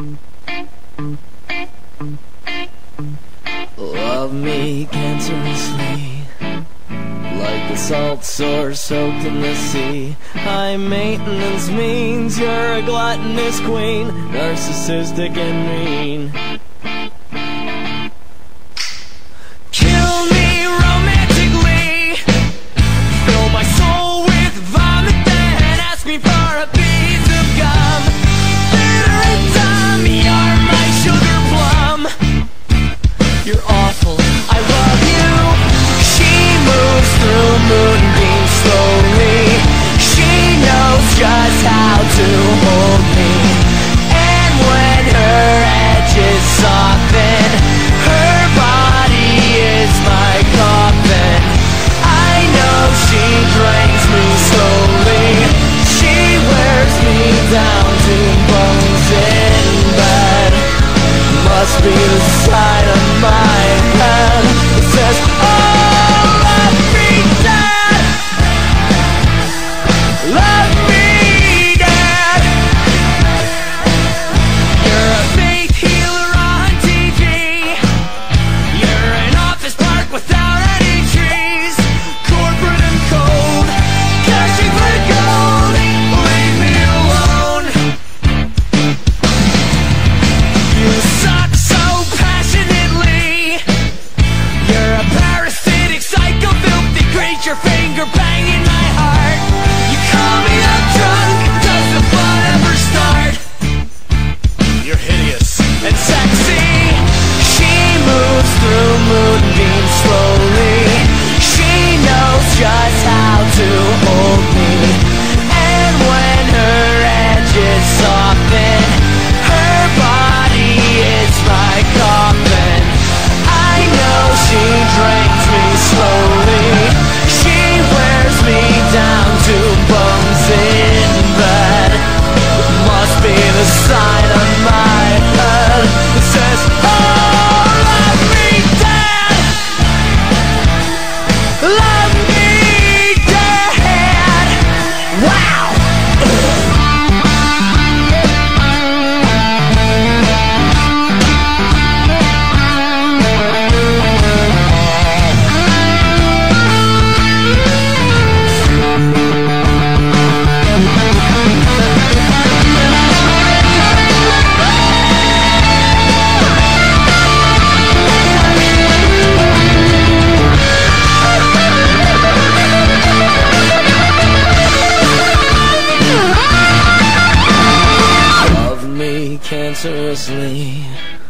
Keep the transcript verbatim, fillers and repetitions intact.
Love me cancerously, like the salt sore soaked in the sea. High maintenance means you're a gluttonous queen, narcissistic and mean. Kill me romantically, fill my soul with vomit, then ask me for a piece of gum. Bitter and dumb, you're my sugar plum. You're awful, I love you. She moves through moonbeams slowly. She knows just how to hold me. And when her edges soften, her body is my coffin. I know she drains me slowly. She wears me down to bones in bed. Must be the sign of my head that says, oh, love me dead. Love me dead. You're a faith healer on T V. You're an office park without any trees. Corporate and cold, cashing for gold. Leave me alone. You suck so passionately. You're a parasitic, psycho, filthy creature, finger banging my heart. You call me up drunk, does the fun ever start? You're hideous and sexy. She moves through moonbeams slowly. She knows just how to hold me. And when her edges soften, her body is my coffin. I know she drains me slowly. She wears me down to bones in bed. Must be the sign of my head that says, oh, love me dead. Love me dead. Wow. Love me cancerously,